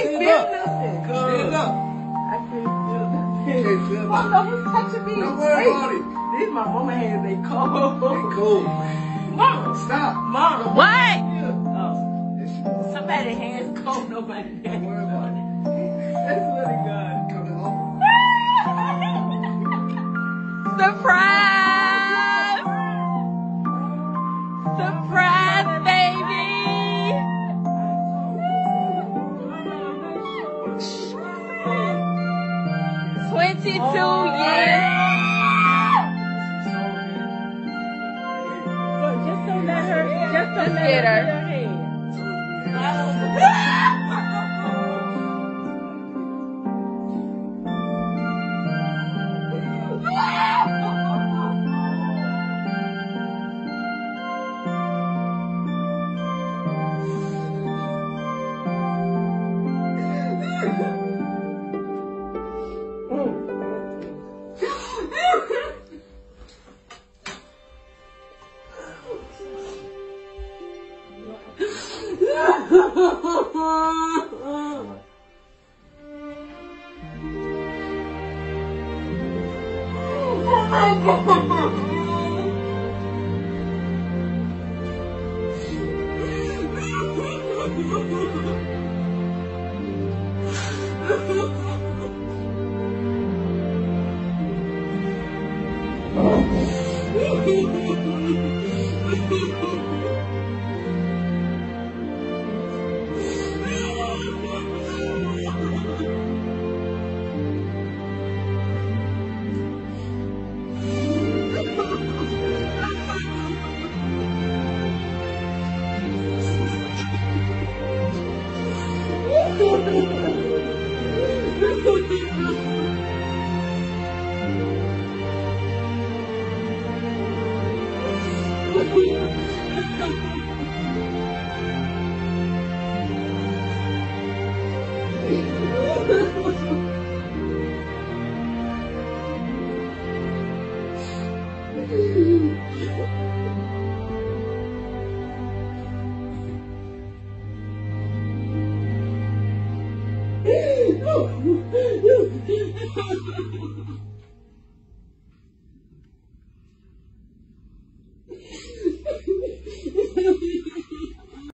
can't feel nothing. Stand up. I can't feel nothing. Can't feel Oh, nothing. no, who's touching me? Don't worry about it. These my mama hands, they cold. They cool. Mama. Stop. Mama. What? Oh. Somebody's hands cold, nobody Don't hands worry about cold. it. That's really good. Coming home. Surprise! Surprise, baby! 22 years. Just don't let her, just don't Just let get her. her hand.